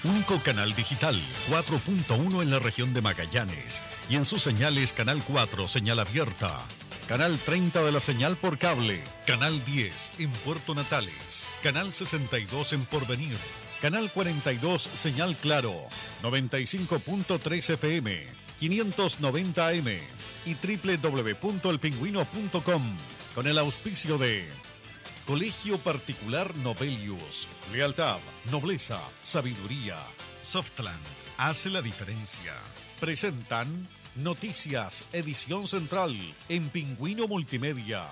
Único canal digital, 4.1 en la región de Magallanes. Y en sus señales, Canal 4, señal abierta. Canal 30 de la señal por cable. Canal 10 en Puerto Natales. Canal 62 en Porvenir. Canal 42, señal Claro. 95.3 FM. 590 AM. Y www.elpingüino.com. Con el auspicio de Colegio Particular Novelius. Lealtad, nobleza, sabiduría. Softland hace la diferencia. Presentan Noticias, edición central, en Pingüino Multimedia.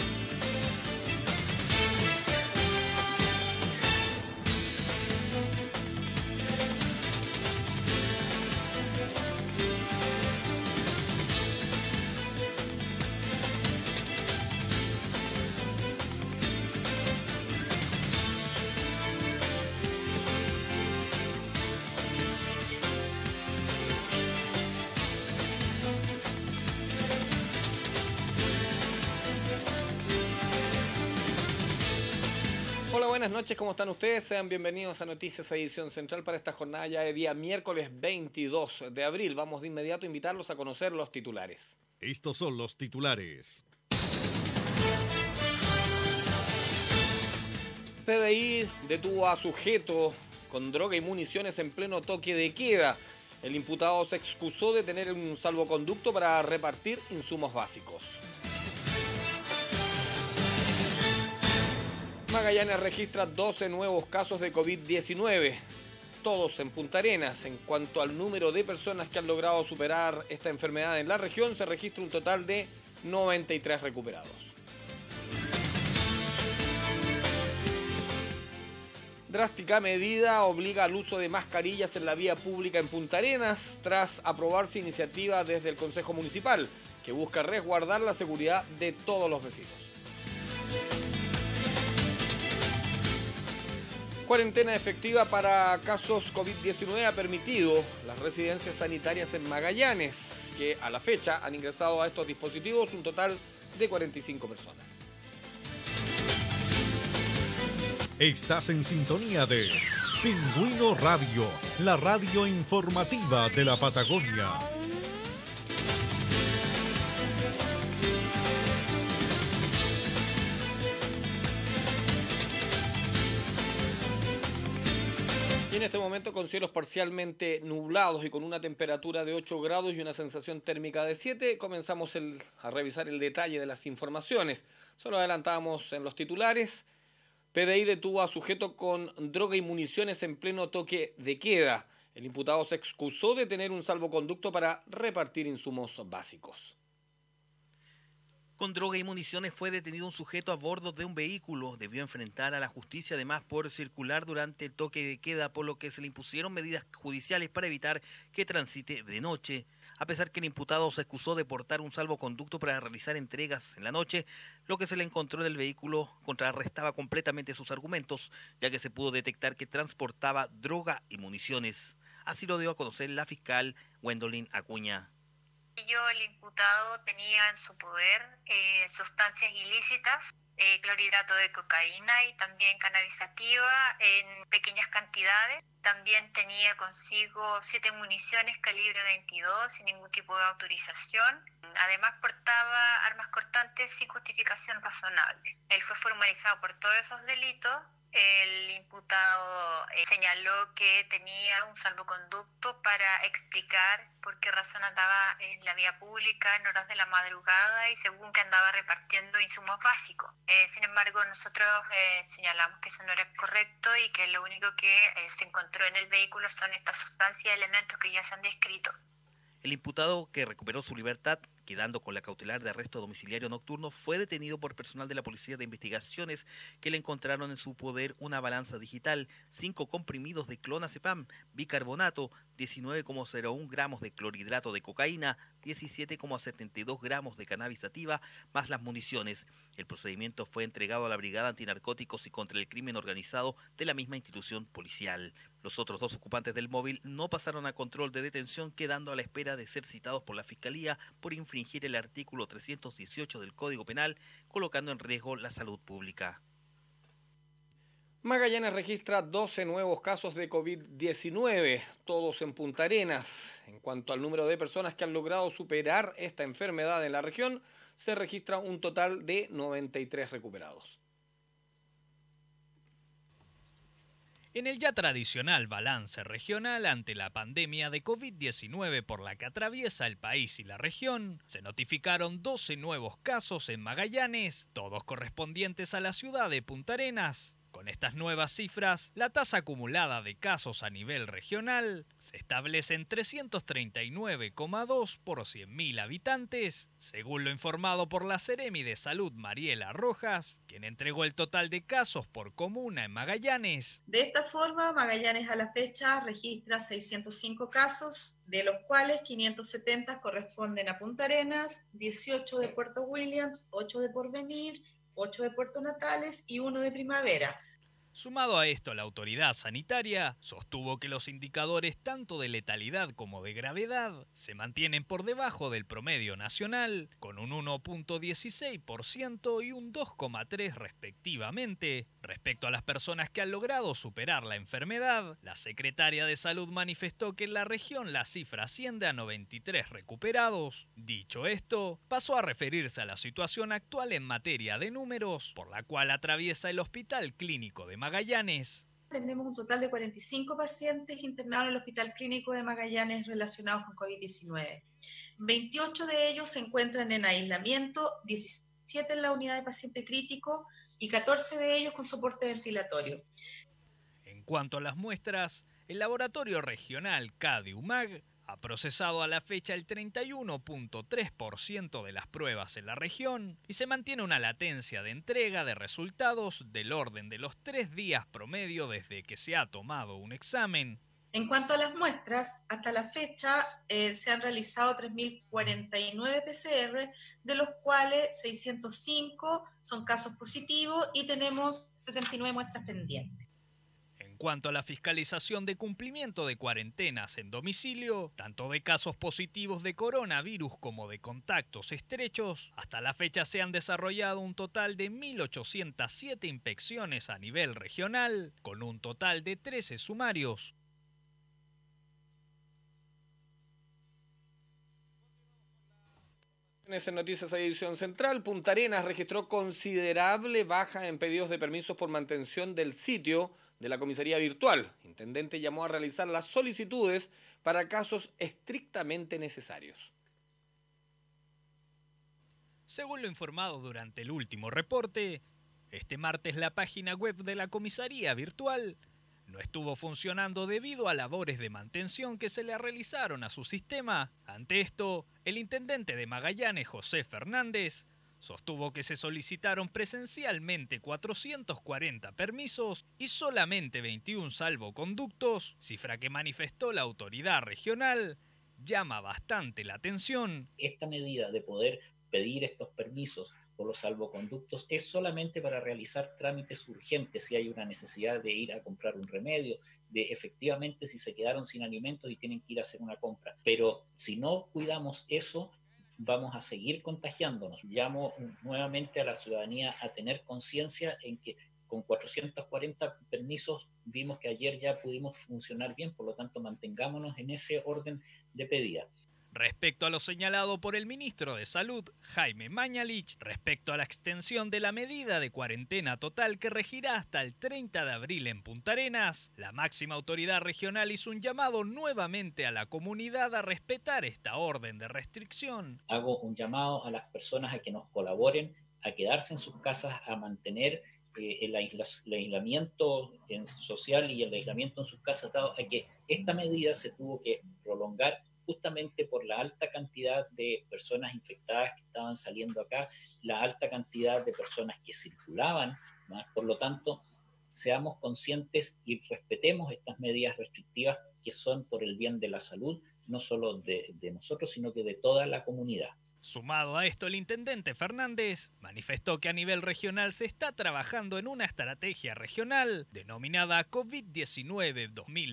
Buenas noches, ¿cómo están ustedes? Sean bienvenidos a Noticias Edición Central para esta jornada ya de día miércoles 22 de abril. Vamos de inmediato a invitarlos a conocer los titulares. Estos son los titulares. PDI detuvo a sujeto con droga y municiones en pleno toque de queda. El imputado se excusó de tener un salvoconducto para repartir insumos básicos. Magallanes registra 12 nuevos casos de COVID-19, todos en Punta Arenas. En cuanto al número de personas que han logrado superar esta enfermedad en la región, se registra un total de 93 recuperados. Drástica medida obliga al uso de mascarillas en la vía pública en Punta Arenas, tras aprobarse iniciativa desde el Consejo Municipal, que busca resguardar la seguridad de todos los vecinos. Cuarentena efectiva para casos COVID-19 ha permitido las residencias sanitarias en Magallanes, que a la fecha han ingresado a estos dispositivos un total de 45 personas. Estás en sintonía de Pingüino Radio, la radio informativa de la Patagonia. Y en este momento, con cielos parcialmente nublados y con una temperatura de 8 grados y una sensación térmica de 7, comenzamos a revisar el detalle de las informaciones. Solo adelantamos en los titulares. PDI detuvo a sujeto con droga y municiones en pleno toque de queda. El imputado se excusó de tener un salvoconducto para repartir insumos básicos. Con droga y municiones fue detenido un sujeto a bordo de un vehículo. Debió enfrentar a la justicia además por circular durante el toque de queda, por lo que se le impusieron medidas judiciales para evitar que transite de noche. A pesar que el imputado se excusó de portar un salvoconducto para realizar entregas en la noche, lo que se le encontró en el vehículo contrarrestaba completamente sus argumentos, ya que se pudo detectar que transportaba droga y municiones. Así lo dio a conocer la fiscal Gwendolyn Acuña. El imputado tenía en su poder sustancias ilícitas, clorhidrato de cocaína y también cannabis sativa en pequeñas cantidades. También tenía consigo 7 municiones calibre 22 sin ningún tipo de autorización. Además portaba armas cortantes sin justificación razonable. Él fue formalizado por todos esos delitos. El imputado señaló que tenía un salvoconducto para explicar por qué razón andaba en la vía pública en horas de la madrugada y según que andaba repartiendo insumos básicos. Sin embargo, nosotros señalamos que eso no era correcto y que lo único que se encontró en el vehículo son estas sustancias y elementos que ya se han descrito. El imputado, que recuperó su libertad, quedando con la cautelar de arresto domiciliario nocturno, fue detenido por personal de la Policía de Investigaciones que le encontraron en su poder una balanza digital, 5 comprimidos de clonazepam, bicarbonato, 19,01 gramos de clorhidrato de cocaína, 17,72 gramos de cannabis sativa, más las municiones. El procedimiento fue entregado a la Brigada Antinarcóticos y contra el Crimen Organizado de la misma institución policial. Los otros 2 ocupantes del móvil no pasaron a control de detención, quedando a la espera de ser citados por la Fiscalía por infringir el artículo 318 del Código Penal, colocando en riesgo la salud pública. Magallanes registra 12 nuevos casos de COVID-19, todos en Punta Arenas. En cuanto al número de personas que han logrado superar esta enfermedad en la región, se registra un total de 93 recuperados. En el ya tradicional balance regional ante la pandemia de COVID-19 por la que atraviesa el país y la región, se notificaron 12 nuevos casos en Magallanes, todos correspondientes a la ciudad de Punta Arenas. Con estas nuevas cifras, la tasa acumulada de casos a nivel regional se establece en 339,2 por 100.000 habitantes, según lo informado por la Seremi de Salud Mariela Rojas, quien entregó el total de casos por comuna en Magallanes. De esta forma, Magallanes a la fecha registra 605 casos, de los cuales 570 corresponden a Punta Arenas, 18 de Puerto Williams, 8 de Porvenir, 8 de Puerto Natales y 1 de Primavera. Sumado a esto, la autoridad sanitaria sostuvo que los indicadores tanto de letalidad como de gravedad se mantienen por debajo del promedio nacional, con un 1,16% y un 2,3% respectivamente. Respecto a las personas que han logrado superar la enfermedad, la secretaria de Salud manifestó que en la región la cifra asciende a 93 recuperados. Dicho esto, pasó a referirse a la situación actual en materia de números, por la cual atraviesa el Hospital Clínico de Magallanes. Tenemos un total de 45 pacientes internados en el Hospital Clínico de Magallanes relacionados con COVID-19. 28 de ellos se encuentran en aislamiento, 17 en la unidad de paciente crítico y 14 de ellos con soporte ventilatorio. En cuanto a las muestras, el laboratorio regional CADI-UMAG ha procesado a la fecha el 31,3% de las pruebas en la región y se mantiene una latencia de entrega de resultados del orden de los 3 días promedio desde que se ha tomado un examen. En cuanto a las muestras, hasta la fecha se han realizado 3.049 PCR, de los cuales 605 son casos positivos y tenemos 79 muestras pendientes. En cuanto a la fiscalización de cumplimiento de cuarentenas en domicilio, tanto de casos positivos de coronavirus como de contactos estrechos, hasta la fecha se han desarrollado un total de 1.807 inspecciones a nivel regional, con un total de 13 sumarios. En Noticias Edición Central, Punta Arenas registró considerable baja en pedidos de permisos por mantención del sitio de la comisaría virtual. El intendente llamó a realizar las solicitudes para casos estrictamente necesarios. Según lo informado durante el último reporte, este martes la página web de la comisaría virtual no estuvo funcionando debido a labores de mantención que se le realizaron a su sistema. Ante esto, el intendente de Magallanes, José Fernández, sostuvo que se solicitaron presencialmente 440 permisos y solamente 21 salvoconductos, cifra que manifestó la autoridad regional, llama bastante la atención. Esta medida de poder pedir estos permisos por los salvoconductos es solamente para realizar trámites urgentes, si hay una necesidad de ir a comprar un remedio, de efectivamente si se quedaron sin alimentos y tienen que ir a hacer una compra. Pero si no cuidamos eso, vamos a seguir contagiándonos. Llamo nuevamente a la ciudadanía a tener conciencia en que con 440 permisos vimos que ayer ya pudimos funcionar bien, por lo tanto mantengámonos en ese orden de pedida. Respecto a lo señalado por el ministro de Salud, Jaime Mañalich, respecto a la extensión de la medida de cuarentena total que regirá hasta el 30 de abril en Punta Arenas, la máxima autoridad regional hizo un llamado nuevamente a la comunidad a respetar esta orden de restricción. Hago un llamado a las personas a que nos colaboren, a quedarse en sus casas, a mantener el aislamiento social y el aislamiento en sus casas, dado a que esta medida se tuvo que prolongar justamente por la alta cantidad de personas infectadas que estaban saliendo acá, la alta cantidad de personas que circulaban, ¿no? Por lo tanto, seamos conscientes y respetemos estas medidas restrictivas que son por el bien de la salud, no solo de nosotros, sino que de toda la comunidad. Sumado a esto, el intendente Fernández manifestó que a nivel regional se está trabajando en una estrategia regional denominada COVID-19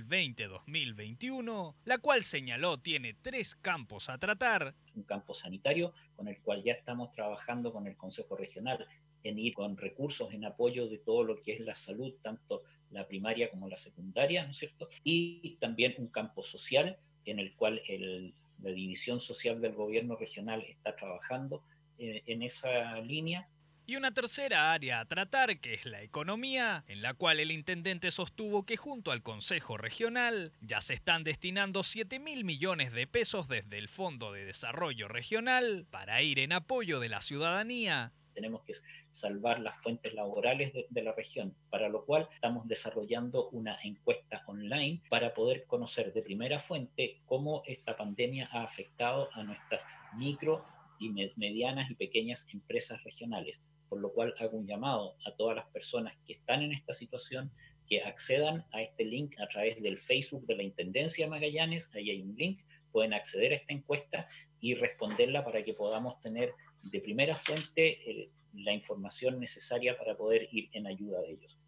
2020-2021, la cual señaló tiene 3 campos a tratar. Un campo sanitario con el cual ya estamos trabajando con el Consejo Regional en ir con recursos en apoyo de todo lo que es la salud, tanto la primaria como la secundaria, ¿no es cierto? Y también un campo social en el cual la división social del gobierno regional está trabajando en esa línea. Y una tercera área a tratar, que es la economía, en la cual el intendente sostuvo que junto al Consejo Regional ya se están destinando 7.000 millones de pesos desde el Fondo de Desarrollo Regional para ir en apoyo de la ciudadanía. Tenemos que salvar las fuentes laborales de la región, para lo cual estamos desarrollando una encuesta online para poder conocer de primera fuente cómo esta pandemia ha afectado a nuestras micro y medianas y pequeñas empresas regionales, por lo cual hago un llamado a todas las personas que están en esta situación que accedan a este link a través del Facebook de la Intendencia de Magallanes. Ahí hay un link, pueden acceder a esta encuesta y responderla para que podamos tener de primera fuente la información necesaria para poder ir en ayuda de ellos.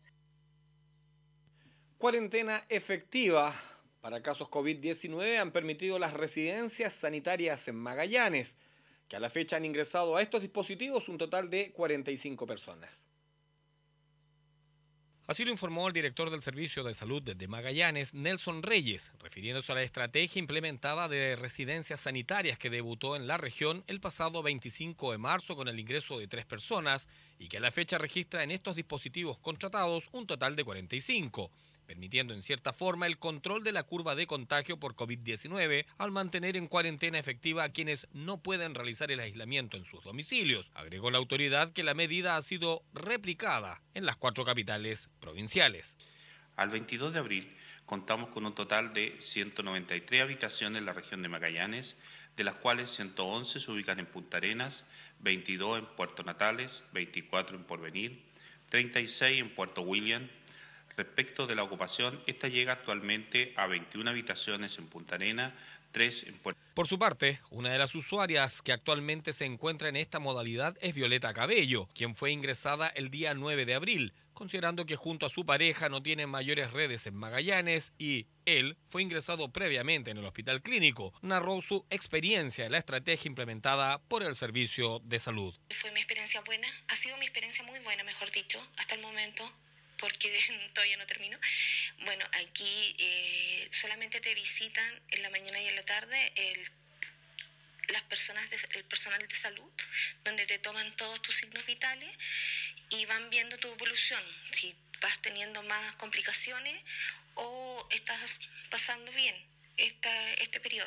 Cuarentena efectiva para casos COVID-19 han permitido las residencias sanitarias en Magallanes, que a la fecha han ingresado a estos dispositivos un total de 45 personas. Así lo informó el director del Servicio de Salud de Magallanes, Nelson Reyes, refiriéndose a la estrategia implementada de residencias sanitarias que debutó en la región el pasado 25 de marzo con el ingreso de 3 personas y que a la fecha registra en estos dispositivos contratados un total de 45, permitiendo en cierta forma el control de la curva de contagio por COVID-19 al mantener en cuarentena efectiva a quienes no pueden realizar el aislamiento en sus domicilios. Agregó la autoridad que la medida ha sido replicada en las 4 capitales provinciales. Al 22 de abril contamos con un total de 193 habitaciones en la región de Magallanes, de las cuales 111 se ubican en Punta Arenas, 22 en Puerto Natales, 24 en Porvenir, 36 en Puerto William. Respecto de la ocupación, esta llega actualmente a 21 habitaciones en Punta Arenas, 3 en Puerto. Por su parte, una de las usuarias que actualmente se encuentra en esta modalidad es Violeta Cabello, quien fue ingresada el día 9 de abril, considerando que junto a su pareja no tienen mayores redes en Magallanes y él fue ingresado previamente en el hospital clínico. Narró su experiencia en la estrategia implementada por el Servicio de Salud. Fue mi experiencia buena, ha sido mi experiencia muy buena, mejor dicho, hasta el momento, porque todavía no termino. Bueno, aquí solamente te visitan en la mañana y en la tarde el personal de salud, donde te toman todos tus signos vitales y van viendo tu evolución, si vas teniendo más complicaciones o estás pasando bien este periodo.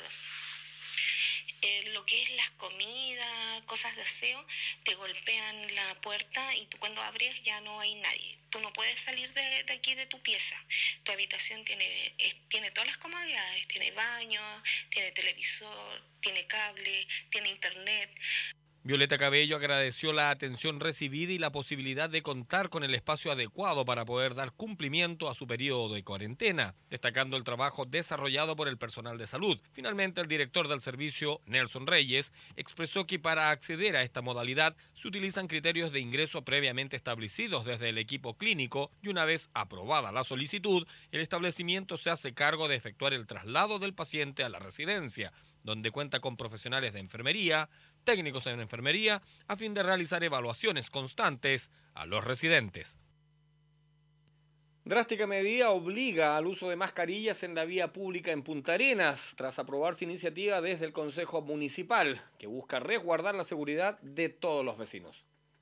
Lo que es las comidas, cosas de aseo, te golpean la puerta y tú cuando abres ya no hay nadie. Tú no puedes salir de aquí de tu pieza. Tu habitación tiene todas las comodidades, tiene baño, tiene televisor, tiene cable, tiene internet. Violeta Cabello agradeció la atención recibida y la posibilidad de contar con el espacio adecuado para poder dar cumplimiento a su periodo de cuarentena, destacando el trabajo desarrollado por el personal de salud. Finalmente, el director del servicio, Nelson Reyes, expresó que para acceder a esta modalidad se utilizan criterios de ingreso previamente establecidos desde el equipo clínico y una vez aprobada la solicitud, el establecimiento se hace cargo de efectuar el traslado del paciente a la residencia, donde cuenta con profesionales de enfermería, técnicos en enfermería, a fin de realizar evaluaciones constantes a los residentes. Drástica medida obliga al uso de mascarillas en la vía pública en Punta Arenas, tras aprobarse iniciativa desde el Consejo Municipal, que busca resguardar la seguridad de todos los vecinos.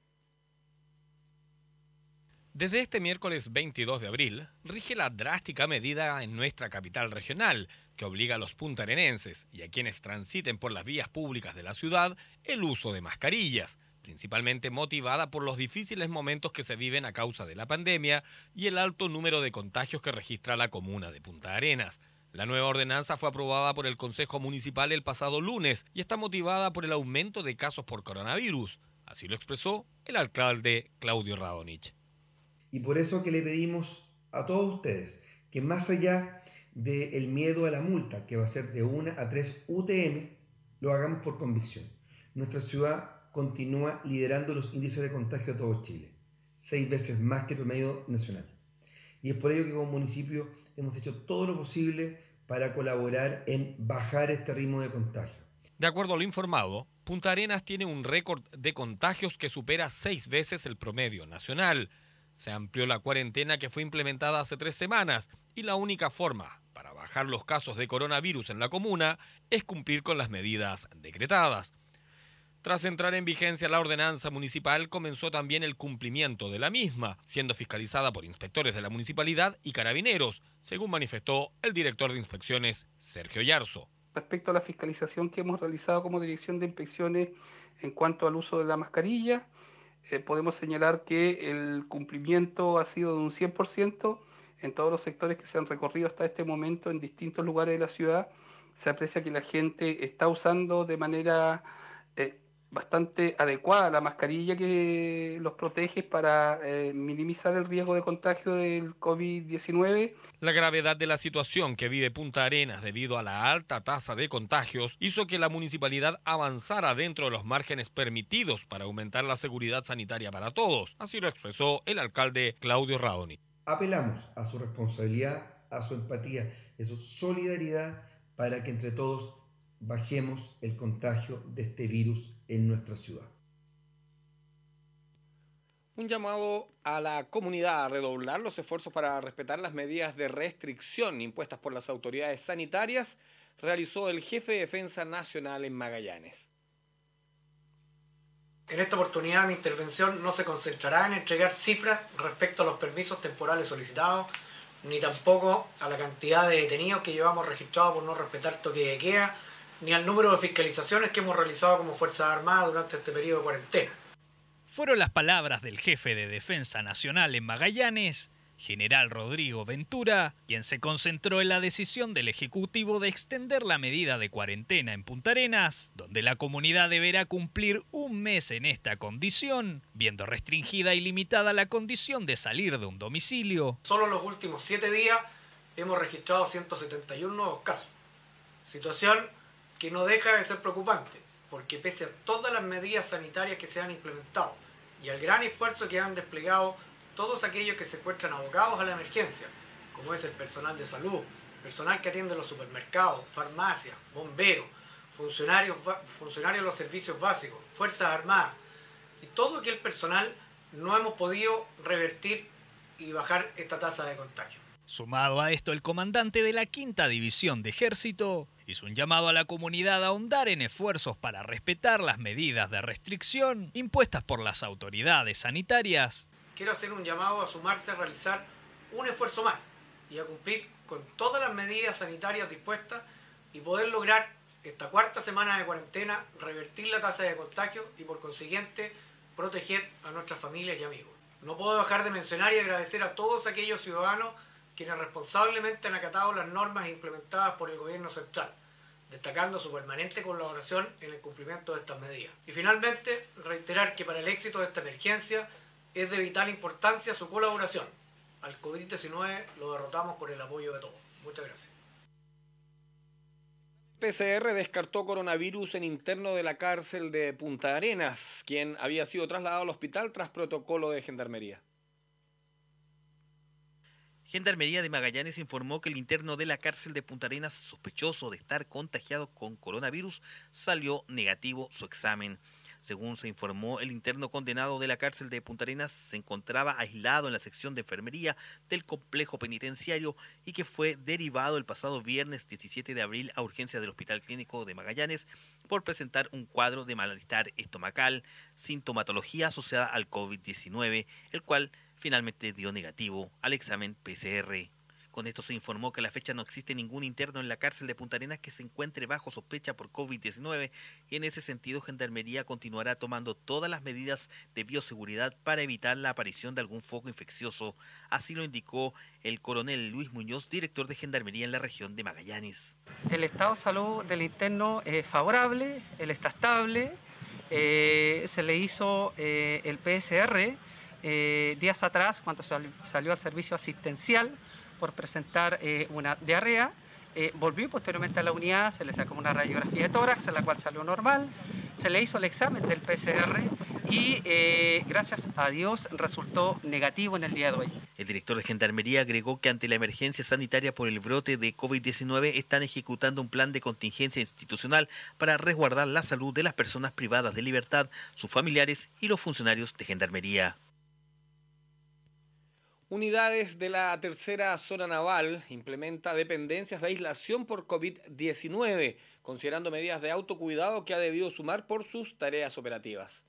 Desde este miércoles 22 de abril, rige la drástica medida en nuestra capital regional, que obliga a los puntarenenses y a quienes transiten por las vías públicas de la ciudad el uso de mascarillas, principalmente motivada por los difíciles momentos que se viven a causa de la pandemia y el alto número de contagios que registra la comuna de Punta Arenas. La nueva ordenanza fue aprobada por el Consejo Municipal el pasado lunes y está motivada por el aumento de casos por coronavirus. Así lo expresó el alcalde Claudio Radonich. Y por eso que le pedimos a todos ustedes que más allá del miedo a la multa, que va a ser de 1 a 3 UTM, lo hagamos por convicción. Nuestra ciudad continúa liderando los índices de contagio de todo Chile, 6 veces más que el promedio nacional. Y es por ello que como municipio hemos hecho todo lo posible para colaborar en bajar este ritmo de contagio. De acuerdo a lo informado, Punta Arenas tiene un récord de contagios que supera 6 veces el promedio nacional. Se amplió la cuarentena que fue implementada hace 3 semanas y la única forma para bajar los casos de coronavirus en la comuna es cumplir con las medidas decretadas. Tras entrar en vigencia la ordenanza municipal, comenzó también el cumplimiento de la misma, siendo fiscalizada por inspectores de la municipalidad y carabineros, según manifestó el director de inspecciones, Sergio Yarzo. Respecto a la fiscalización que hemos realizado como Dirección de Inspecciones en cuanto al uso de la mascarilla, podemos señalar que el cumplimiento ha sido de un 100% en todos los sectores que se han recorrido hasta este momento en distintos lugares de la ciudad. Se aprecia que la gente está usando de manera bastante adecuada la mascarilla que los protege para minimizar el riesgo de contagio del COVID-19. La gravedad de la situación que vive Punta Arenas debido a la alta tasa de contagios hizo que la municipalidad avanzara dentro de los márgenes permitidos para aumentar la seguridad sanitaria para todos. Así lo expresó el alcalde Claudio Radoni. Apelamos a su responsabilidad, a su empatía, a su solidaridad para que entre todos bajemos el contagio de este virus en nuestra ciudad. Un llamado a la comunidad a redoblar los esfuerzos para respetar las medidas de restricción impuestas por las autoridades sanitarias realizó el jefe de Defensa Nacional en Magallanes. En esta oportunidad mi intervención no se concentrará en entregar cifras respecto a los permisos temporales solicitados, ni tampoco a la cantidad de detenidos que llevamos registrados por no respetar toque de queda, ni al número de fiscalizaciones que hemos realizado como Fuerzas Armadas durante este periodo de cuarentena. Fueron las palabras del jefe de Defensa Nacional en Magallanes, general Rodrigo Ventura, quien se concentró en la decisión del Ejecutivo de extender la medida de cuarentena en Punta Arenas, donde la comunidad deberá cumplir un mes en esta condición, viendo restringida y limitada la condición de salir de un domicilio. Solo en los últimos 7 días hemos registrado 171 nuevos casos, situación que no deja de ser preocupante, porque pese a todas las medidas sanitarias que se han implementado y al gran esfuerzo que han desplegado todos aquellos que se encuentran abocados a la emergencia, como es el personal de salud, personal que atiende los supermercados, farmacias, bomberos, funcionarios de los servicios básicos, Fuerzas Armadas, y todo aquel personal, no hemos podido revertir y bajar esta tasa de contagio. Sumado a esto, el comandante de la 5ª División de Ejército hizo un llamado a la comunidad a ahondar en esfuerzos para respetar las medidas de restricción impuestas por las autoridades sanitarias. Quiero hacer un llamado a sumarse a realizar un esfuerzo más y a cumplir con todas las medidas sanitarias dispuestas y poder lograr esta 4ª semana de cuarentena revertir la tasa de contagio y por consiguiente proteger a nuestras familias y amigos. No puedo dejar de mencionar y agradecer a todos aquellos ciudadanos quienes responsablemente han acatado las normas implementadas por el gobierno central, destacando su permanente colaboración en el cumplimiento de estas medidas. Y finalmente, reiterar que para el éxito de esta emergencia es de vital importancia su colaboración. Al COVID-19 lo derrotamos por el apoyo de todos. Muchas gracias. PCR descartó coronavirus en interno de la cárcel de Punta Arenas, quien había sido trasladado al hospital tras protocolo de Gendarmería. Gendarmería de Magallanes informó que el interno de la cárcel de Punta Arenas, sospechoso de estar contagiado con coronavirus, salió negativo su examen. Según se informó, el interno condenado de la cárcel de Punta Arenas se encontraba aislado en la sección de enfermería del complejo penitenciario y que fue derivado el pasado viernes 17 de abril a urgencias del Hospital Clínico de Magallanes por presentar un cuadro de malestar estomacal, sintomatología asociada al COVID-19, el cual finalmente dio negativo al examen PCR. Con esto se informó que a la fecha no existe ningún interno en la cárcel de Punta Arenas que se encuentre bajo sospecha por COVID-19 y en ese sentido Gendarmería continuará tomando todas las medidas de bioseguridad para evitar la aparición de algún foco infeccioso. Así lo indicó el coronel Luis Muñoz, director de Gendarmería en la región de Magallanes. El estado de salud del interno es favorable, él está estable, se le hizo el PCR días atrás cuando salió al servicio asistencial por presentar una diarrea, volvió posteriormente a la unidad, se le sacó una radiografía de tórax, en la cual salió normal, se le hizo el examen del PCR y gracias a Dios resultó negativo en el día de hoy. El director de Gendarmería agregó que ante la emergencia sanitaria por el brote de COVID-19 están ejecutando un plan de contingencia institucional para resguardar la salud de las personas privadas de libertad, sus familiares y los funcionarios de Gendarmería. Unidades de la tercera zona naval implementa dependencias de aislación por COVID-19, considerando medidas de autocuidado que ha debido sumar por sus tareas operativas.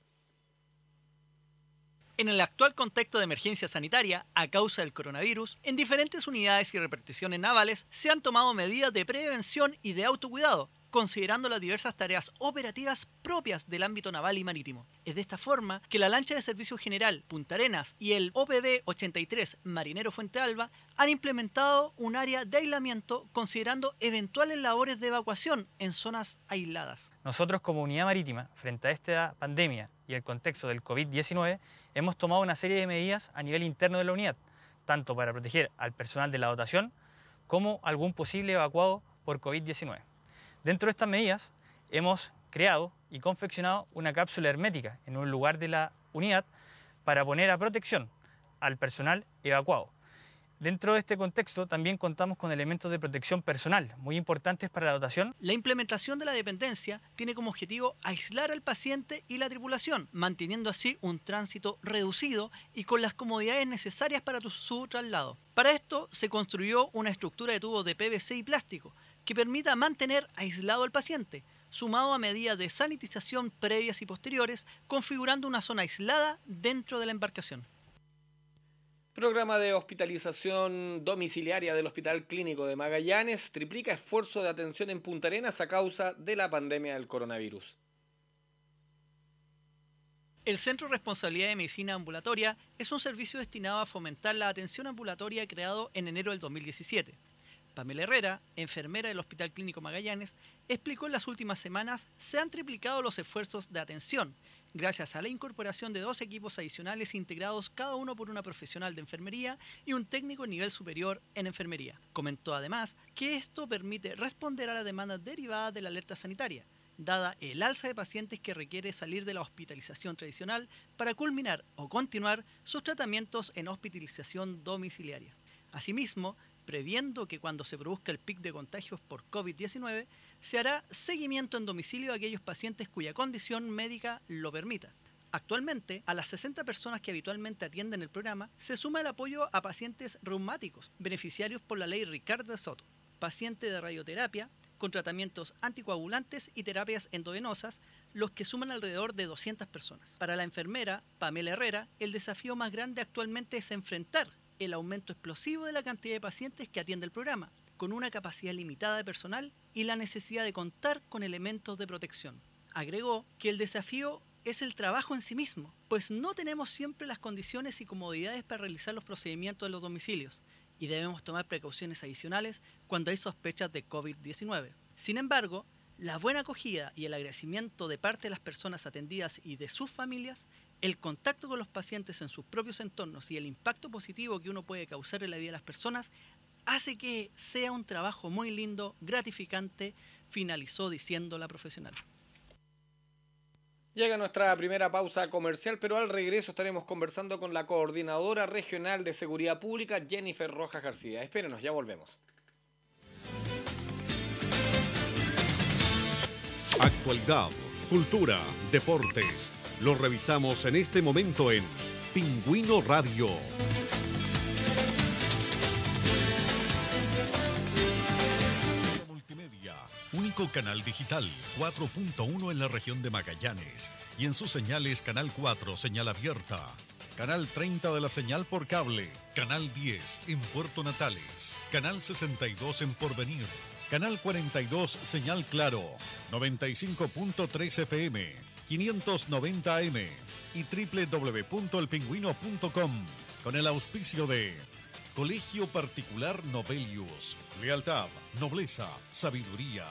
En el actual contexto de emergencia sanitaria, a causa del coronavirus, en diferentes unidades y reparticiones navales se han tomado medidas de prevención y de autocuidado, considerando las diversas tareas operativas propias del ámbito naval y marítimo. Es de esta forma que la lancha de servicio general Punta Arenas y el OPB 83 Marinero Fuente Alba han implementado un área de aislamiento considerando eventuales labores de evacuación en zonas aisladas. Nosotros como unidad marítima, frente a esta pandemia y el contexto del COVID-19, hemos tomado una serie de medidas a nivel interno de la unidad, tanto para proteger al personal de la dotación como algún posible evacuado por COVID-19. Dentro de estas medidas hemos creado y confeccionado una cápsula hermética en un lugar de la unidad para poner a protección al personal evacuado. Dentro de este contexto también contamos con elementos de protección personal muy importantes para la dotación. La implementación de la dependencia tiene como objetivo aislar al paciente y la tripulación, manteniendo así un tránsito reducido y con las comodidades necesarias para su traslado. Para esto se construyó una estructura de tubos de PVC y plástico que permita mantener aislado al paciente, sumado a medidas de sanitización previas y posteriores, configurando una zona aislada dentro de la embarcación. Programa de hospitalización domiciliaria del Hospital Clínico de Magallanes triplica esfuerzo de atención en Punta Arenas a causa de la pandemia del coronavirus. El Centro de Responsabilidad de Medicina Ambulatoria es un servicio destinado a fomentar la atención ambulatoria creado en enero del 2017. Pamela Herrera, enfermera del Hospital Clínico Magallanes, explicó en las últimas semanas se han triplicado los esfuerzos de atención, gracias a la incorporación de 2 equipos adicionales integrados cada uno por una profesional de enfermería y un técnico de nivel superior en enfermería. Comentó además que esto permite responder a las demandas derivadas de la alerta sanitaria, dada el alza de pacientes que requiere salir de la hospitalización tradicional para culminar o continuar sus tratamientos en hospitalización domiciliaria. Asimismo, previendo que cuando se produzca el pic de contagios por COVID-19, se hará seguimiento en domicilio a aquellos pacientes cuya condición médica lo permita. Actualmente, a las 60 personas que habitualmente atienden el programa, se suma el apoyo a pacientes reumáticos, beneficiarios por la ley Ricardo de Soto, pacientes de radioterapia, con tratamientos anticoagulantes y terapias endovenosas, los que suman alrededor de 200 personas. Para la enfermera Pamela Herrera, el desafío más grande actualmente es enfrentar el aumento explosivo de la cantidad de pacientes que atiende el programa, con una capacidad limitada de personal y la necesidad de contar con elementos de protección. Agregó que el desafío es el trabajo en sí mismo, pues no tenemos siempre las condiciones y comodidades para realizar los procedimientos en los domicilios y debemos tomar precauciones adicionales cuando hay sospechas de COVID-19. Sin embargo, la buena acogida y el agradecimiento de parte de las personas atendidas y de sus familias, el contacto con los pacientes en sus propios entornos y el impacto positivo que uno puede causar en la vida de las personas hace que sea un trabajo muy lindo, gratificante, finalizó diciendo la profesional. Llega nuestra primera pausa comercial, pero al regreso estaremos conversando con la Coordinadora Regional de Seguridad Pública, Jennifer Rojas García. Espérenos, ya volvemos. Actualidad, cultura, deportes. Lo revisamos en este momento en Pingüino Radio. Multimedia, único canal digital, 4.1 en la región de Magallanes. Y en sus señales Canal 4, señal abierta. Canal 30 de la señal por cable. Canal 10 en Puerto Natales. Canal 62 en Porvenir. Canal 42, señal claro. 95.3 FM. 590 AM y www.elpingüino.com con el auspicio de Colegio Particular Novelius. Lealtad, nobleza, sabiduría.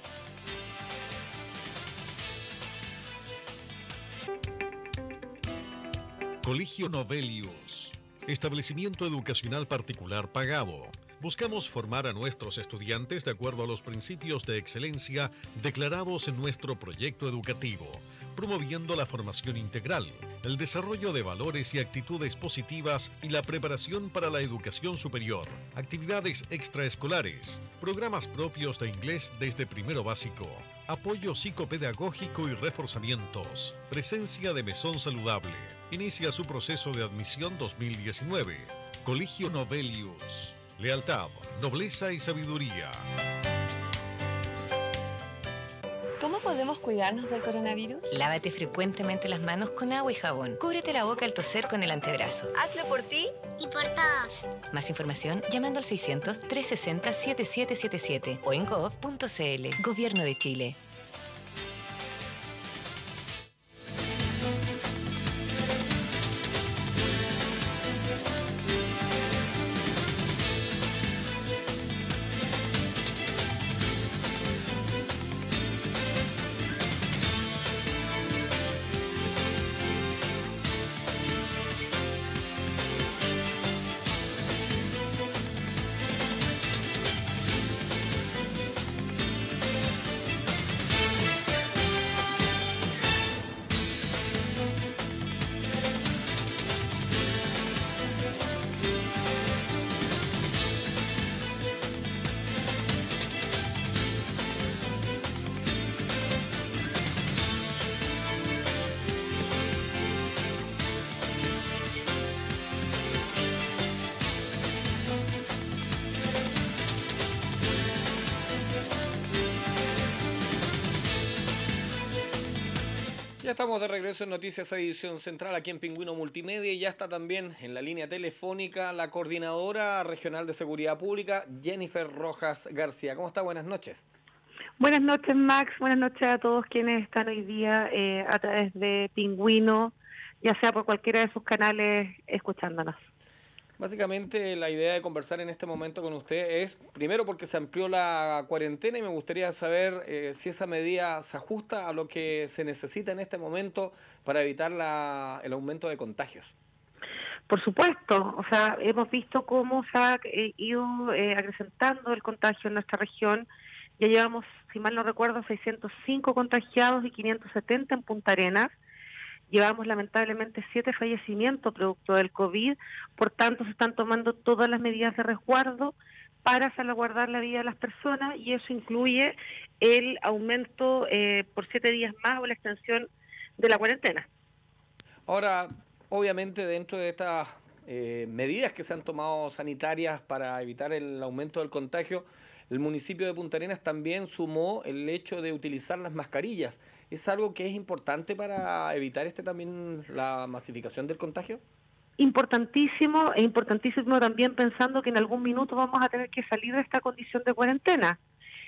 Colegio Novelius, establecimiento educacional particular pagado. Buscamos formar a nuestros estudiantes de acuerdo a los principios de excelencia declarados en nuestro proyecto educativo. promoviendo la formación integral, el desarrollo de valores y actitudes positivas y la preparación para la educación superior, actividades extraescolares, programas propios de inglés desde primero básico, apoyo psicopedagógico y reforzamientos, presencia de mesón saludable. Inicia su proceso de admisión 2019. Colegio Novelius. Lealtad, nobleza y sabiduría. ¿Cómo podemos cuidarnos del coronavirus? Lávate frecuentemente las manos con agua y jabón. Cúbrete la boca al toser con el antebrazo. Hazlo por ti Y por todos. Más información llamando al 600-360-7777 o en gov.cl. Gobierno de Chile. Ya estamos de regreso en Noticias Edición Central aquí en Pingüino Multimedia y ya está también en la línea telefónica la coordinadora regional de seguridad pública, Jennifer Rojas García. ¿Cómo está? Buenas noches. Buenas noches, Max. Buenas noches a todos quienes están hoy día a través de Pingüino, ya sea por cualquiera de sus canales, escuchándonos. Básicamente la idea de conversar en este momento con usted es, primero porque se amplió la cuarentena y me gustaría saber si esa medida se ajusta a lo que se necesita en este momento para evitar el aumento de contagios. Por supuesto, o sea, hemos visto cómo se ha ido acrecentando el contagio en nuestra región. Ya llevamos, si mal no recuerdo, 605 contagiados y 570 en Punta Arenas. Llevamos lamentablemente 7 fallecimientos producto del COVID, por tanto se están tomando todas las medidas de resguardo para salvaguardar la vida de las personas y eso incluye el aumento por 7 días más o la extensión de la cuarentena. Ahora, obviamente dentro de estas medidas que se han tomado sanitarias para evitar el aumento del contagio, el municipio de Punta Arenas también sumó el hecho de utilizar las mascarillas. ¿Es algo que es importante para evitar también la masificación del contagio? Importantísimo, e importantísimo también pensando que en algún minuto vamos a tener que salir de esta condición de cuarentena.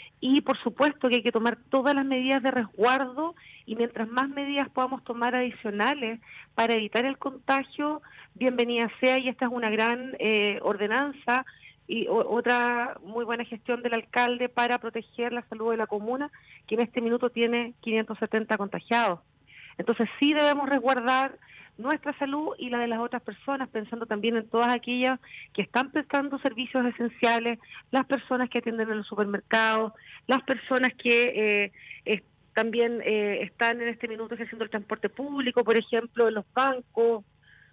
Y por supuesto que hay que tomar todas las medidas de resguardo y mientras más medidas podamos tomar adicionales para evitar el contagio, bienvenida sea, y esta es una gran ordenanza y otra muy buena gestión del alcalde para proteger la salud de la comuna, que en este minuto tiene 570 contagiados. Entonces sí debemos resguardar nuestra salud y la de las otras personas, pensando también en todas aquellas que están prestando servicios esenciales, las personas que atienden en los supermercados, las personas que también están en este minuto ejerciendo el transporte público, por ejemplo, en los bancos,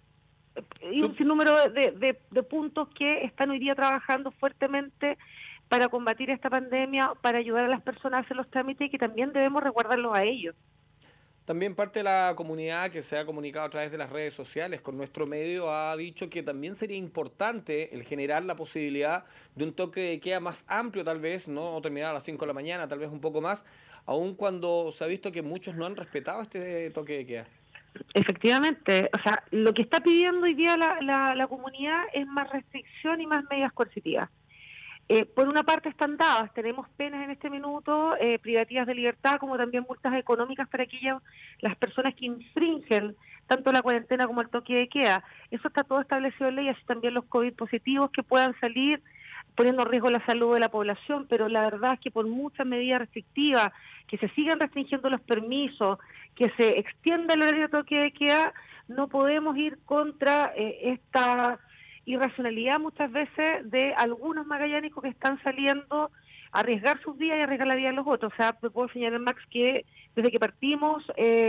y un sinnúmero de puntos que están hoy día trabajando fuertemente para combatir esta pandemia, para ayudar a las personas a hacer los trámites y que también debemos resguardarlos a ellos. También parte de la comunidad que se ha comunicado a través de las redes sociales con nuestro medio ha dicho que también sería importante el generar la posibilidad de un toque de queda más amplio, tal vez, no terminar a las 5 de la mañana, tal vez un poco más, aun cuando se ha visto que muchos no han respetado este toque de queda. Efectivamente, o sea, lo que está pidiendo hoy día la comunidad es más restricción y más medidas coercitivas. Por una parte están dadas, tenemos penas en este minuto, privativas de libertad, como también multas económicas para las personas que infringen tanto la cuarentena como el toque de queda. Eso está todo establecido en ley, así también los COVID positivos que puedan salir poniendo en riesgo la salud de la población, pero la verdad es que por muchas medidas restrictivas, que se sigan restringiendo los permisos, que se extienda el horario de toque de queda, no podemos ir contra esta irracionalidad muchas veces de algunos magallánicos que están saliendo arriesgar sus vidas y arriesgar la vida de los otros. O sea, te puedo señalar, Max, que desde que partimos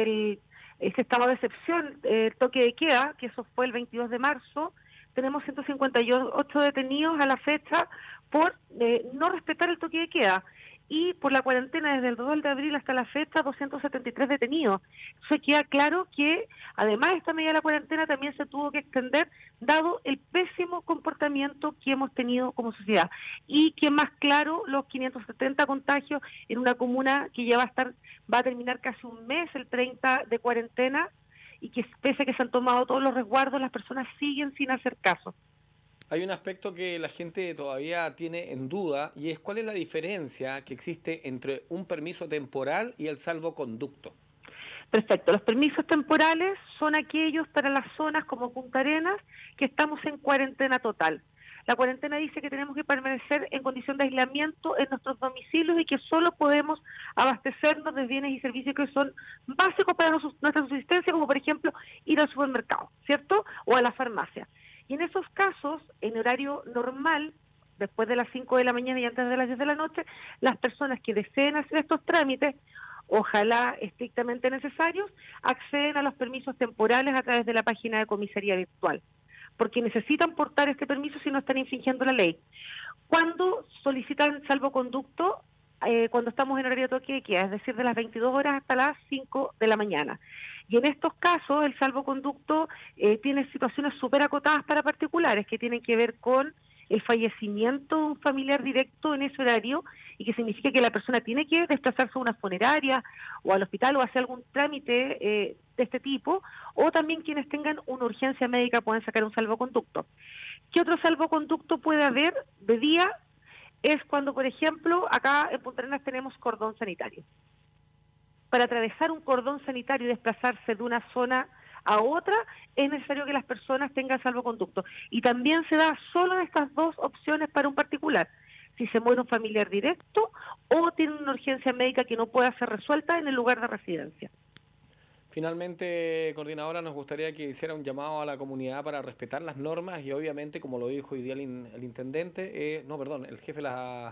este estado de excepción, el toque de queda, que eso fue el 22 de marzo, tenemos 158 detenidos a la fecha por no respetar el toque de queda. Y por la cuarentena desde el 2 de abril hasta la fecha, 273 detenidos. Eso queda claro que, además de esta medida de la cuarentena, también se tuvo que extender, dado el pésimo comportamiento que hemos tenido como sociedad. Y que más claro, los 570 contagios en una comuna que ya va a terminar casi un mes, el 30 de cuarentena, y que pese a que se han tomado todos los resguardos, las personas siguen sin hacer caso. Hay un aspecto que la gente todavía tiene en duda y es cuál es la diferencia que existe entre un permiso temporal y el salvoconducto. Perfecto. Los permisos temporales son aquellos para las zonas como Punta Arenas que estamos en cuarentena total. La cuarentena dice que tenemos que permanecer en condición de aislamiento en nuestros domicilios y que solo podemos abastecernos de bienes y servicios que son básicos para nuestra subsistencia, como por ejemplo ir al supermercado, ¿cierto? O a la farmacia. Y en esos casos, en horario normal, después de las 5 de la mañana y antes de las 10 de la noche, las personas que deseen hacer estos trámites, ojalá estrictamente necesarios, acceden a los permisos temporales a través de la página de comisaría virtual, porque necesitan portar este permiso si no están infringiendo la ley. Cuando solicitan salvoconducto, cuando estamos en horario de toque de queda, es decir, de las 22 horas hasta las 5 de la mañana. Y en estos casos, el salvoconducto tiene situaciones súper acotadas para particulares, que tienen que ver con el fallecimiento de un familiar directo en ese horario, y que significa que la persona tiene que desplazarse a una funeraria o al hospital o hacer algún trámite de este tipo, o también quienes tengan una urgencia médica pueden sacar un salvoconducto. ¿Qué otro salvoconducto puede haber de día? Es cuando, por ejemplo, acá en Punta Arenas tenemos cordón sanitario. Para atravesar un cordón sanitario y desplazarse de una zona a otra, es necesario que las personas tengan salvoconducto. Y también se da solo en estas dos opciones para un particular. Si se muere un familiar directo o tiene una urgencia médica que no pueda ser resuelta en el lugar de residencia. Finalmente, coordinadora, nos gustaría que hiciera un llamado a la comunidad para respetar las normas y obviamente, como lo dijo hoy día el intendente, el jefe de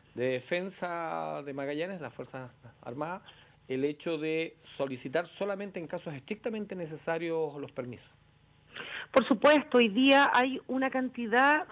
defensa de Magallanes, las Fuerzas Armadas, el hecho de solicitar solamente en casos estrictamente necesarios los permisos. Por supuesto, hoy día hay una cantidad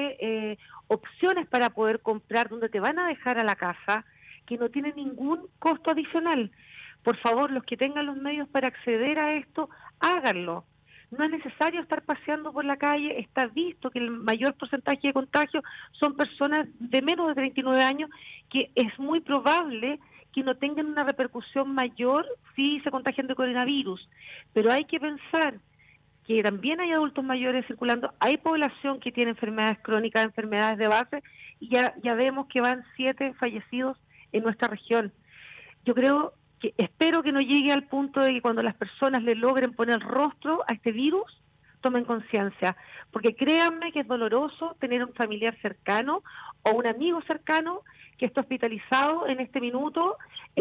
de opciones para poder comprar donde te van a dejar a la casa que no tienen ningún costo adicional. Por favor, los que tengan los medios para acceder a esto, háganlo. No es necesario estar paseando por la calle. Está visto que el mayor porcentaje de contagios son personas de menos de 39 años, que es muy probable que no tengan una repercusión mayor si se contagian de coronavirus. Pero hay que pensar que también hay adultos mayores circulando, hay población que tiene enfermedades crónicas, enfermedades de base, y ya vemos que van 7 fallecidos en nuestra región. Yo espero que no llegue al punto de que cuando las personas le logren poner rostro a este virus, tomen conciencia, porque créanme que es doloroso tener un familiar cercano o un amigo cercano que está hospitalizado en este minuto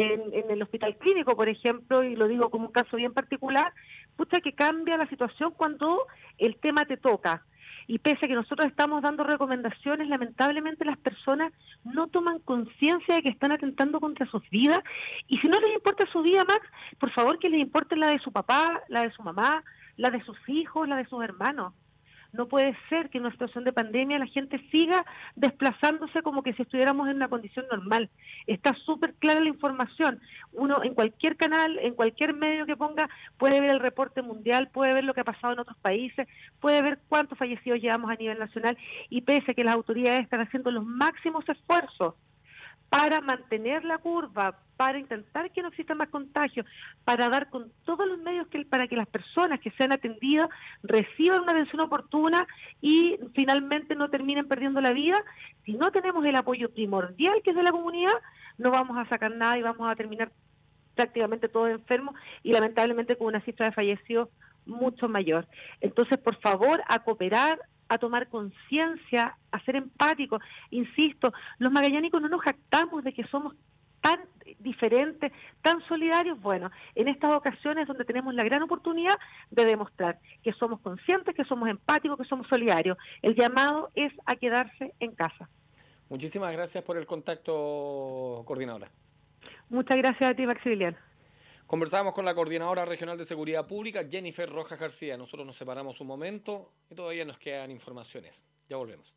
en el hospital clínico, por ejemplo, y lo digo como un caso bien particular, pucha que cambia la situación cuando el tema te toca. Y pese a que nosotros estamos dando recomendaciones, lamentablemente las personas no toman conciencia de que están atentando contra sus vidas. Y si no les importa su vida, Max, por favor que les importe la de su papá, la de su mamá, la de sus hijos, la de sus hermanos. No puede ser que en una situación de pandemia la gente siga desplazándose como que si estuviéramos en una condición normal. Está súper clara la información. Uno en cualquier canal, en cualquier medio que ponga, puede ver el reporte mundial, puede ver lo que ha pasado en otros países, puede ver cuántos fallecidos llevamos a nivel nacional, y pese a que las autoridades están haciendo los máximos esfuerzos para mantener la curva, para intentar que no exista más contagios, para dar con todos los medios para que las personas que sean atendidas reciban una atención oportuna y finalmente no terminen perdiendo la vida. Si no tenemos el apoyo primordial que es de la comunidad, no vamos a sacar nada y vamos a terminar prácticamente todos enfermos y lamentablemente con una cifra de fallecidos mucho mayor. Entonces, por favor, a cooperar, a tomar conciencia, a ser empáticos. Insisto, los magallánicos no nos jactamos de que somos tan diferentes, tan solidarios. Bueno, en estas ocasiones donde tenemos la gran oportunidad de demostrar que somos conscientes, que somos empáticos, que somos solidarios. El llamado es a quedarse en casa. Muchísimas gracias por el contacto, coordinadora. Muchas gracias a ti, Maximiliano. Conversamos con la Coordinadora Regional de Seguridad Pública, Jennifer Rojas García. Nosotros nos separamos un momento y todavía nos quedan informaciones. Ya volvemos.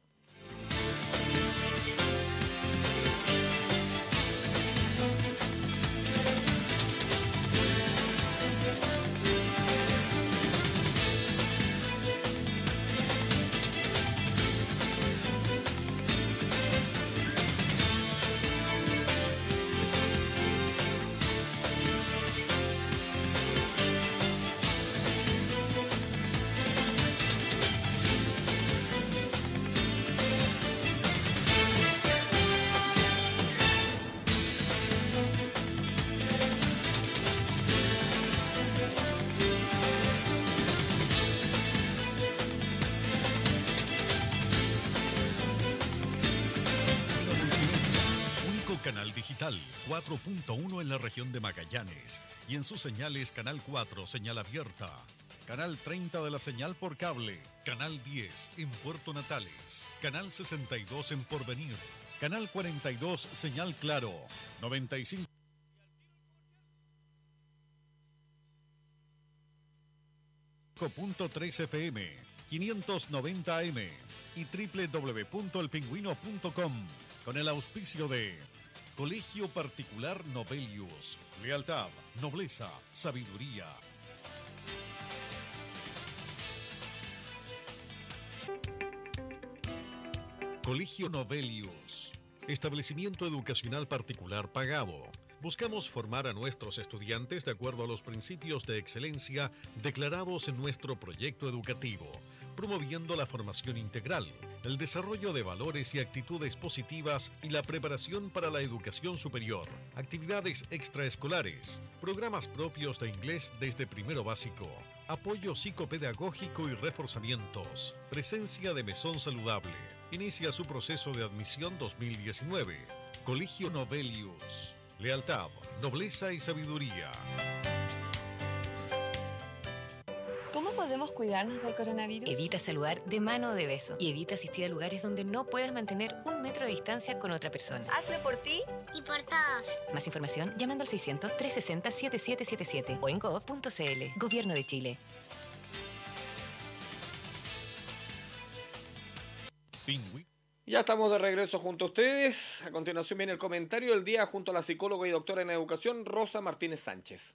Canal digital 4.1 en la región de Magallanes y en sus señales Canal 4, señal abierta, Canal 30 de la señal por cable, Canal 10 en Puerto Natales, Canal 62 en Porvenir, Canal 42 señal claro, 95.3 FM, 590 AM y www.elpingüino.com con el auspicio de Colegio Particular Novelius. Lealtad, nobleza, sabiduría. Colegio Novelius. Establecimiento educacional particular pagado. Buscamos formar a nuestros estudiantes de acuerdo a los principios de excelencia declarados en nuestro proyecto educativo, promoviendo la formación integral, el desarrollo de valores y actitudes positivas y la preparación para la educación superior, actividades extraescolares, programas propios de inglés desde primero básico, apoyo psicopedagógico y reforzamientos, presencia de mesón saludable. Inicia su proceso de admisión 2019. Colegio Novelius. Lealtad, nobleza y sabiduría. ¿Cómo podemos cuidarnos del coronavirus? Evita saludar de mano o de beso y evita asistir a lugares donde no puedas mantener 1 metro de distancia con otra persona. Hazlo por ti y por todos. Más información llamando al 600-360-7777 o en gov.cl. Gobierno de Chile. Ya estamos de regreso junto a ustedes. A continuación viene el comentario del día junto a la psicóloga y doctora en educación Rosa Martínez Sánchez.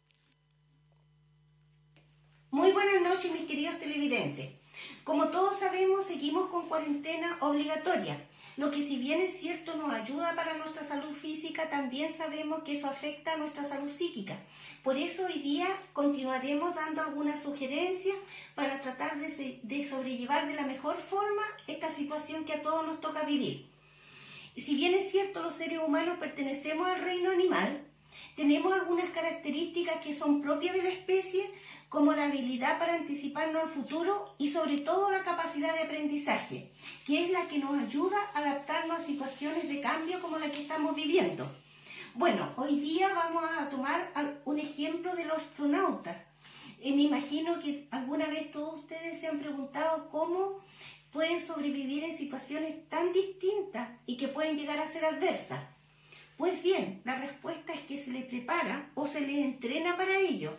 Muy buenas noches, mis queridos televidentes. Como todos sabemos, seguimos con cuarentena obligatoria, lo que si bien es cierto nos ayuda para nuestra salud física, también sabemos que eso afecta a nuestra salud psíquica. Por eso hoy día continuaremos dando algunas sugerencias para tratar de sobrellevar de la mejor forma esta situación que a todos nos toca vivir. Si bien es cierto, los seres humanos pertenecemos al reino animal, tenemos algunas características que son propias de la especie, como la habilidad para anticiparnos al futuro y sobre todo la capacidad de aprendizaje, que es la que nos ayuda a adaptarnos a situaciones de cambio como la que estamos viviendo. Bueno, hoy día vamos a tomar un ejemplo de los astronautas. Me imagino que alguna vez todos ustedes se han preguntado cómo pueden sobrevivir en situaciones tan distintas y que pueden llegar a ser adversas. Pues bien, la respuesta es que se les prepara o se les entrena para ello.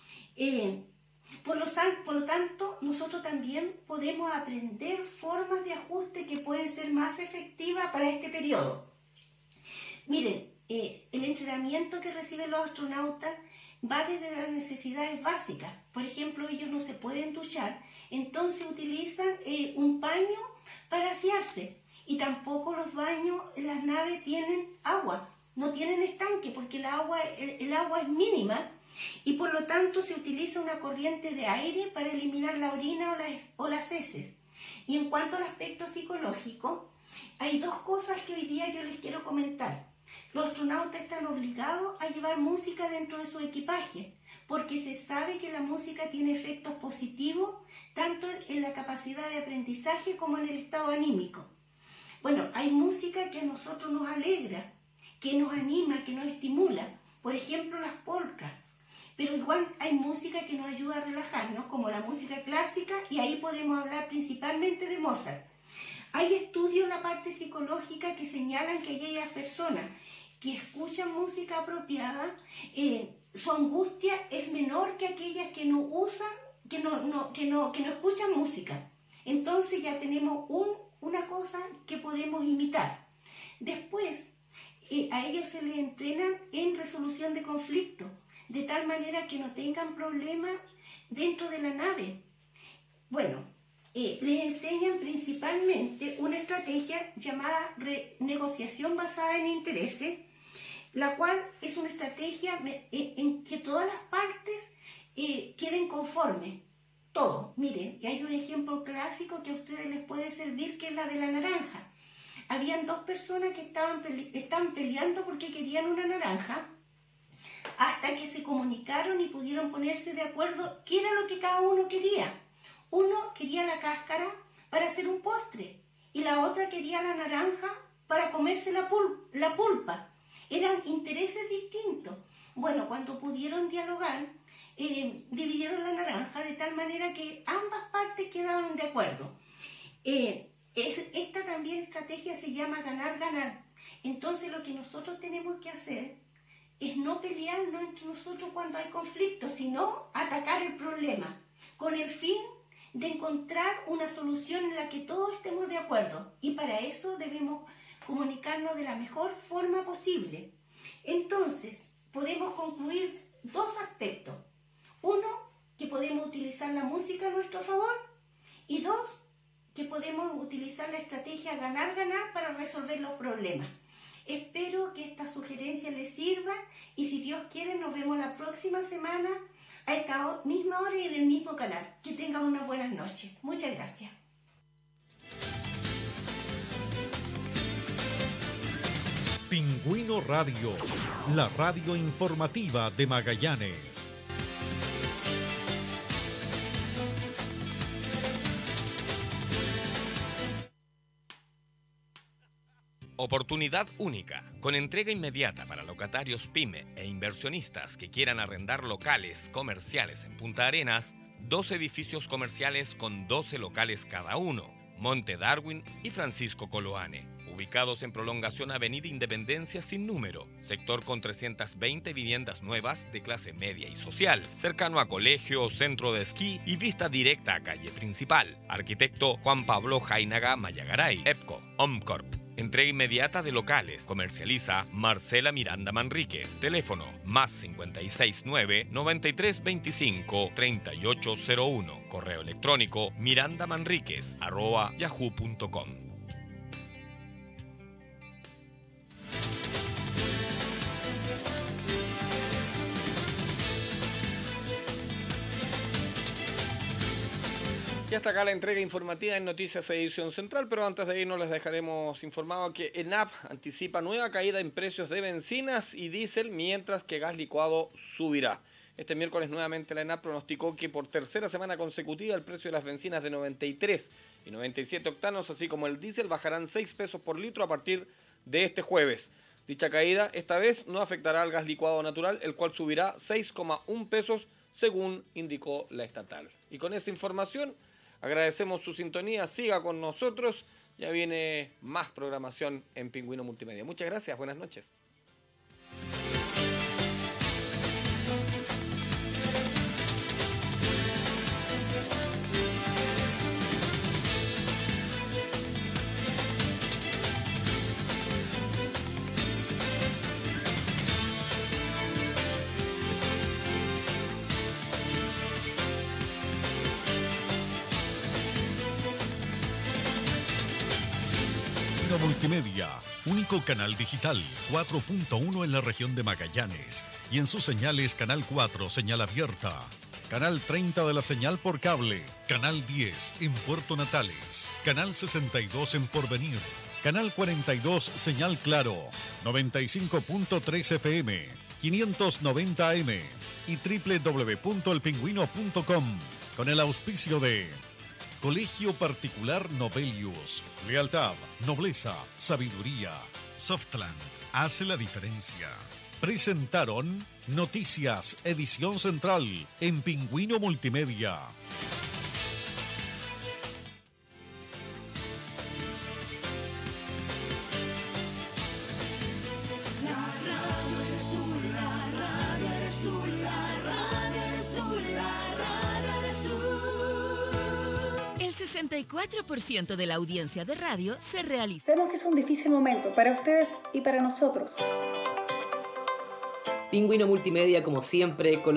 Por lo tanto, nosotros también podemos aprender formas de ajuste que pueden ser más efectivas para este periodo. Miren, el entrenamiento que reciben los astronautas va desde las necesidades básicas. Por ejemplo, ellos no se pueden duchar, entonces utilizan un paño para asearse. Y tampoco los baños en las naves tienen agua, no tienen estanque porque el agua es mínima. Y por lo tanto se utiliza una corriente de aire para eliminar la orina o las heces. Y en cuanto al aspecto psicológico, hay dos cosas que hoy día yo les quiero comentar. Los astronautas están obligados a llevar música dentro de su equipaje, porque se sabe que la música tiene efectos positivos tanto en la capacidad de aprendizaje como en el estado anímico. Bueno, hay música que a nosotros nos alegra, que nos anima, que nos estimula. Por ejemplo, las polcas. Pero igual hay música que nos ayuda a relajarnos, como la música clásica, y ahí podemos hablar principalmente de Mozart. Hay estudios en la parte psicológica que señalan que aquellas personas que escuchan música apropiada, su angustia es menor que aquellas que no usan, que no escuchan música. Entonces ya tenemos una cosa que podemos imitar. Después, a ellos se les entrenan en resolución de conflictos, de tal manera que no tengan problemas dentro de la nave. Bueno, les enseñan principalmente una estrategia llamada negociación basada en intereses, la cual es una estrategia en que todas las partes queden conformes. Todo. Miren, hay un ejemplo clásico que a ustedes les puede servir, que es la de la naranja. Habían dos personas que estaban peleando porque querían una naranja, hasta que se comunicaron y pudieron ponerse de acuerdo qué era lo que cada uno quería. Uno quería la cáscara para hacer un postre y la otra quería la naranja para comerse la pulpa. Eran intereses distintos. Bueno, cuando pudieron dialogar, dividieron la naranja de tal manera que ambas partes quedaron de acuerdo. Esta también estrategia se llama ganar-ganar. Entonces lo que nosotros tenemos que hacer es no pelearnos entre nosotros cuando hay conflicto, sino atacar el problema con el fin de encontrar una solución en la que todos estemos de acuerdo. Y para eso debemos comunicarnos de la mejor forma posible. Entonces, podemos concluir dos aspectos. Uno, que podemos utilizar la música a nuestro favor. Y dos, que podemos utilizar la estrategia ganar-ganar para resolver los problemas. Espero que esta sugerencia les sirva y si Dios quiere nos vemos la próxima semana a esta misma hora y en el mismo canal. Que tengan unas buenas noches. Muchas gracias. Pingüino Radio, la radio informativa de Magallanes. Oportunidad única, con entrega inmediata para locatarios PYME e inversionistas que quieran arrendar locales comerciales en Punta Arenas, 2 edificios comerciales con 12 locales cada uno, Monte Darwin y Francisco Coloane, ubicados en prolongación Avenida Independencia sin número, sector con 320 viviendas nuevas de clase media y social, cercano a colegio, centro de esquí y vista directa a calle principal. Arquitecto Juan Pablo Jainaga Mayagaray, EPCO, Omcorp. Entrega inmediata de locales. Comercializa Marcela Miranda Manríquez. Teléfono +569 9325 3801. Correo electrónico mirandamanriquez@yahoo.com. Y hasta acá la entrega informativa en Noticias Edición Central, pero antes de irnos les dejaremos informado que ENAP anticipa nueva caída en precios de bencinas y diésel, mientras que gas licuado subirá. Este miércoles nuevamente la ENAP pronosticó que por tercera semana consecutiva el precio de las bencinas de 93 y 97 octanos, así como el diésel, bajarán 6 pesos por litro a partir de este jueves. Dicha caída esta vez no afectará al gas licuado natural, el cual subirá 6,1 pesos, según indicó la estatal. Y con esa información agradecemos su sintonía, siga con nosotros, ya viene más programación en Pingüino Multimedia. Muchas gracias, buenas noches. Multimedia, único canal digital 4.1 en la región de Magallanes y en sus señales Canal 4, señal abierta, Canal 30 de la señal por cable, Canal 10 en Puerto Natales, Canal 62 en Porvenir, Canal 42 señal Claro, 95.3 FM, 590 AM y www.elpingüino.com con el auspicio de Colegio Particular Novelius. Lealtad, nobleza, sabiduría. Softland hace la diferencia. Presentaron Noticias Edición Central en Pingüino Multimedia. 64% de la audiencia de radio se realiza. Sabemos que es un difícil momento para ustedes y para nosotros. Pingüino Multimedia, como siempre,